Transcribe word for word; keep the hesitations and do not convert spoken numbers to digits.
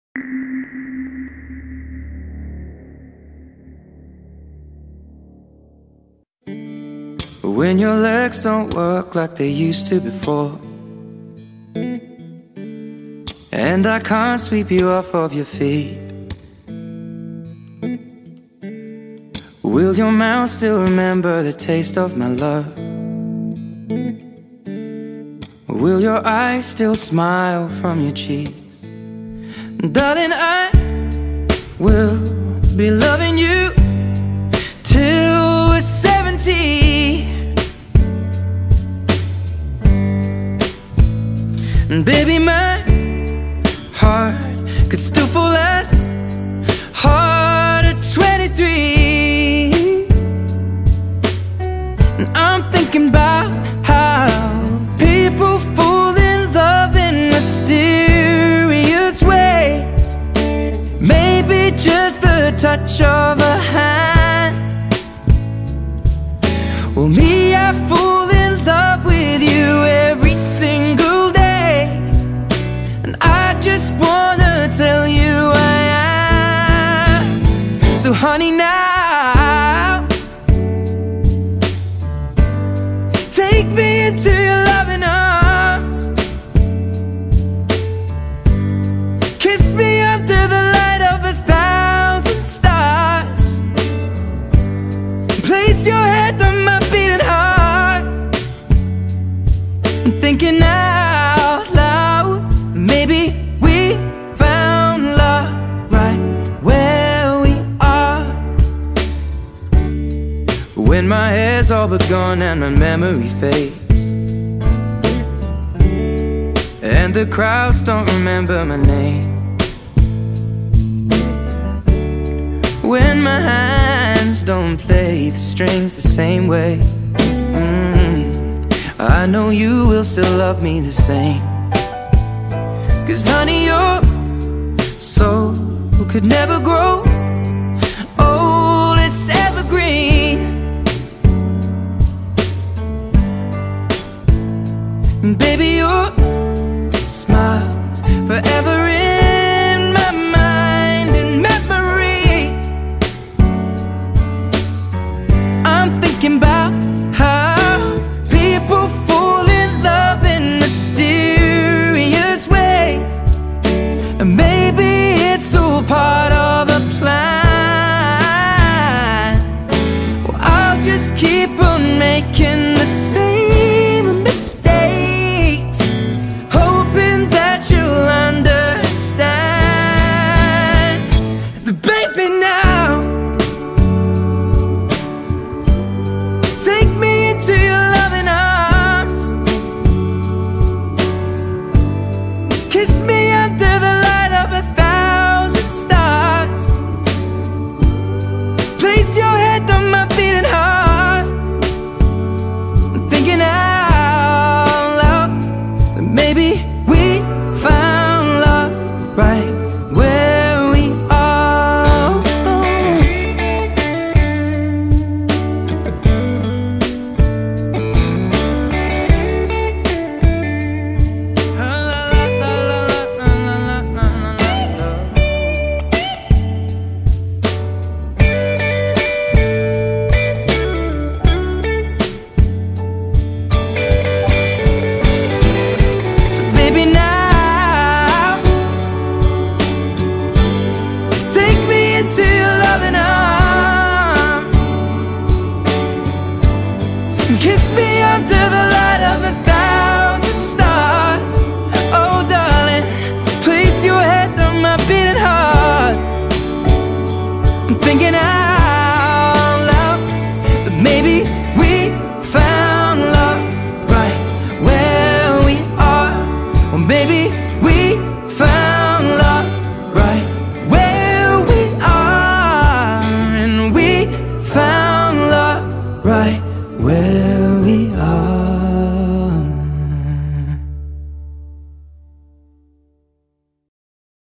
When your legs don't work like they used to before, and I can't sweep you off of your feet, will your mouth still remember the taste of my love? Will your eyes still smile from your cheeks? Darling, I will be loving you till we're seventy. And baby, my heart could still fall as hard at twenty-three. And I'm thinking about how people fall in love in mysterious ways. Maybe just the touch of a hand. Well, me, I fall in love with you every single day. And I just wanna tell you I am. So honey, now take me into your loving arms. Kiss me under the light of a thousand stars. Place your head on my beating heart. I'm thinking out loud, maybe we found love right where we are. When my hair's all but gone and my memory fades, and the crowds don't remember my name, when my hands don't play the strings the same way, mm, I know you will still love me the same. Cause honey, your soul could never grow